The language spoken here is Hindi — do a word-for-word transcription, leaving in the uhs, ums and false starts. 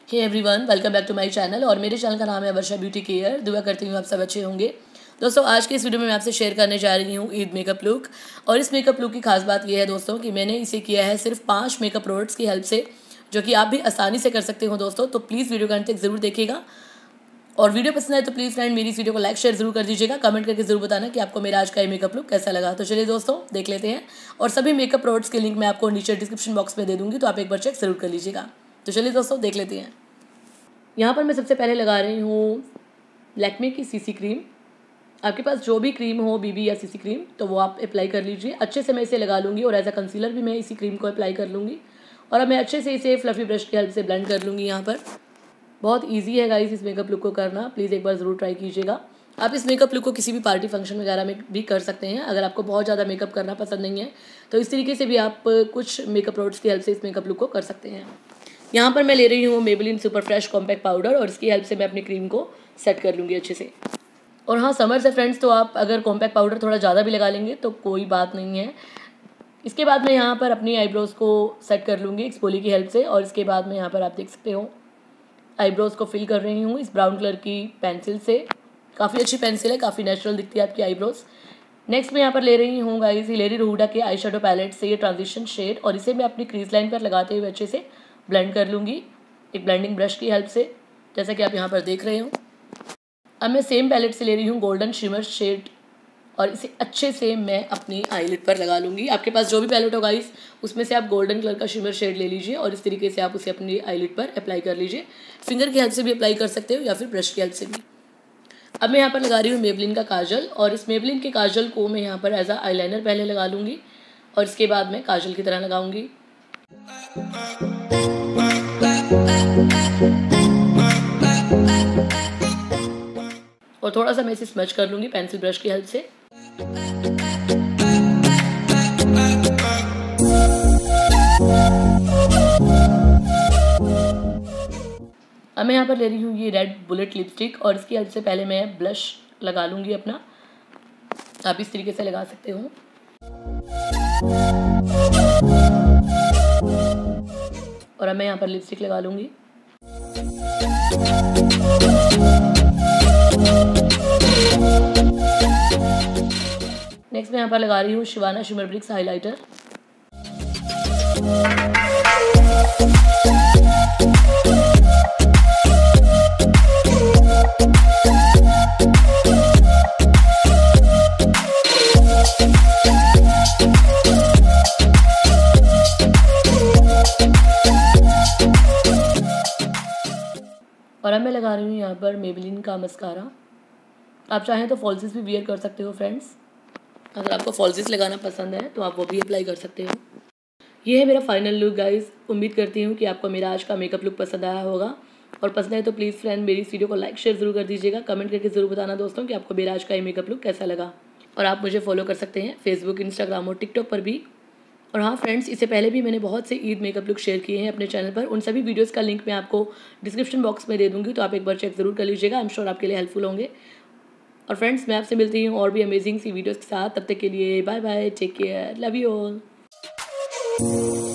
Hey everyone, welcome back to my channel. और मेरे चैनल का नाम है वर्षा ब्यूटी केयर। दुआ करती हूँ आप सब अच्छे होंगे। दोस्तों, आज के इस वीडियो में मैं आपसे शेयर करने जा रही हूँ ईद मेकअप लुक। और इस मेकअप लुक की खास बात यह है दोस्तों कि मैंने इसे किया है सिर्फ पाँच मेकअप प्रोडक्ट्स की हेल्प से, जो कि आप भी आसानी से कर सकते हो दोस्तों। तो प्लीज़ वीडियो का अंत तक जरूर देखिएगा। और वीडियो पसंद आए तो प्लीज़ फ्रेंड मेरी इस वीडियो को लाइक शेयर जरूर कर दीजिएगा। कमेंट करके जरूर बताना कि आपको मेरा आज का ये मेकअप लुक कैसा लगा। तो चलिए दोस्तों देख लेते हैं। और सभी मेकअप प्रोडक्ट्स के लिंक मैं आपको नीचे डिस्क्रिप्शन बॉक्स में दे दूँगी, तो आप एक बार चेक जरूर कर लीजिएगा। तो चलिए दोस्तों देख लेते हैं। यहाँ पर मैं सबसे पहले लगा रही हूँ लैक्मे की सीसी क्रीम। आपके पास जो भी क्रीम हो, बीबी या सीसी क्रीम, तो वो आप अप्लाई कर लीजिए। अच्छे से मैं इसे लगा लूँगी और एज अ कंसीलर भी मैं इसी क्रीम को अप्लाई कर लूँगी। और अब मैं अच्छे से इसे फ्लफी ब्रश की हेल्प से ब्लेंड कर लूँगी। यहाँ पर बहुत ईजी है गाइस इस मेकअप लुक को करना, प्लीज़ एक बार ज़रूर ट्राई कीजिएगा। आप इस मेकअप लुक को किसी भी पार्टी फंक्शन वगैरह में भी कर सकते हैं। अगर आपको बहुत ज़्यादा मेकअप करना पसंद नहीं है तो इस तरीके से भी आप कुछ मेकअप प्रोडक्ट्स की हेल्प से इस मेकअप लुक को कर सकते हैं। यहाँ पर मैं ले रही हूँ Maybelline super fresh compact powder और इसकी हेल्प से मैं अपनी क्रीम को सेट कर लूँगी अच्छे से। और हाँ, समर से फ्रेंड्स, तो आप अगर कॉम्पैक्ट पाउडर थोड़ा ज़्यादा भी लगा लेंगे तो कोई बात नहीं है। इसके बाद मैं यहाँ पर अपनी आईब्रोज़ को सेट कर लूँगी एक्सपोली की हेल्प से। और इसके बाद मैं यहाँ पर आप देख सकते हो आईब्रोज़ को फिल कर रही हूँ इस ब्राउन कलर की पेंसिल से। काफ़ी अच्छी पेंसिल है, काफ़ी नेचुरल दिखती है आपकी आईब्रोज़। नेक्स्ट मैं यहाँ पर ले रही हूँ गाइस हिलेरी रूडा के आई शेडो पैलेट से ये ट्रांजिशन शेड, और इसे मैं अपनी क्रीज लाइन पर लगाते हुए अच्छे से ब्लेंड कर लूँगी एक ब्लेंडिंग ब्रश की हेल्प से, जैसा कि आप यहाँ पर देख रहे हो। अब मैं सेम पैलेट से ले रही हूँ गोल्डन शिमर शेड और इसे अच्छे से मैं अपनी आईलिड पर लगा लूँगी। आपके पास जो भी पैलेट होगा इस उसमें से आप गोल्डन कलर का शिमर शेड ले लीजिए और इस तरीके से आप उसे अपनी आईलिड पर अप्लाई कर लीजिए। फिंगर की हेल्प से भी अप्लाई कर सकते हो या फिर ब्रश की हेल्प से भी। अब मैं यहाँ पर लगा रही हूँ मेबेलिन का काजल, और इस मेबेलिन के काजल को मैं यहाँ पर एज अ आईलाइनर पहले लगा लूँगी और इसके बाद मैं काजल की तरह लगाऊंगी। और थोड़ा सा मैं इसे स्मच कर लूँगी पेंसिल ब्रश की हेल्प से। अब मैं यहाँ पर ले रही हूँ ये रेड बुलेट लिपस्टिक और इसकी हेल्प से पहले मैं ब्लश लगा लूँगी अपना। आप इस तरीके से लगा सकते हो। और अब मैं यहाँ पर लिपस्टिक लगा लूँगी। नेक्स्ट मैं यहाँ पर लगा रही हूँ शिवाना शिमर ब्रिक्स हाइलाइटर। और अब मैं लगा रही हूँ यहाँ पर मेबेलिन का मस्कारा। आप चाहें तो फॉल्सिस भी वियर कर सकते हो फ्रेंड्स। अगर आपको फॉल्सिस लगाना पसंद है तो आप वो भी अप्लाई कर सकते हो। ये है मेरा फाइनल लुक गाइस। उम्मीद करती हूँ कि आपको मेरा आज का मेकअप लुक पसंद आया होगा। और पसंद आए तो प्लीज़ फ्रेंड मेरी इस वीडियो को लाइक शेयर जरूर कर दीजिएगा। कमेंट करके जरूर बताना दोस्तों कि आपको मेरा आज का ये मेकअप लुक कैसा लगा। और आप मुझे फॉलो कर सकते हैं फेसबुक, इंस्टाग्राम और टिकटॉक पर भी। और हाँ फ्रेंड्स, इससे पहले भी मैंने बहुत से ईद मेकअप लुक शेयर किए हैं अपने चैनल पर। उन सभी वीडियोस का लिंक मैं आपको डिस्क्रिप्शन बॉक्स में दे दूँगी, तो आप एक बार चेक ज़रूर कर लीजिएगा। आई एम श्योर आपके लिए हेल्पफुल होंगे। और फ्रेंड्स, मैं आपसे मिलती हूँ और भी अमेजिंग सी वीडियोस के साथ। तब तक के लिए bye bye, take care, love you all.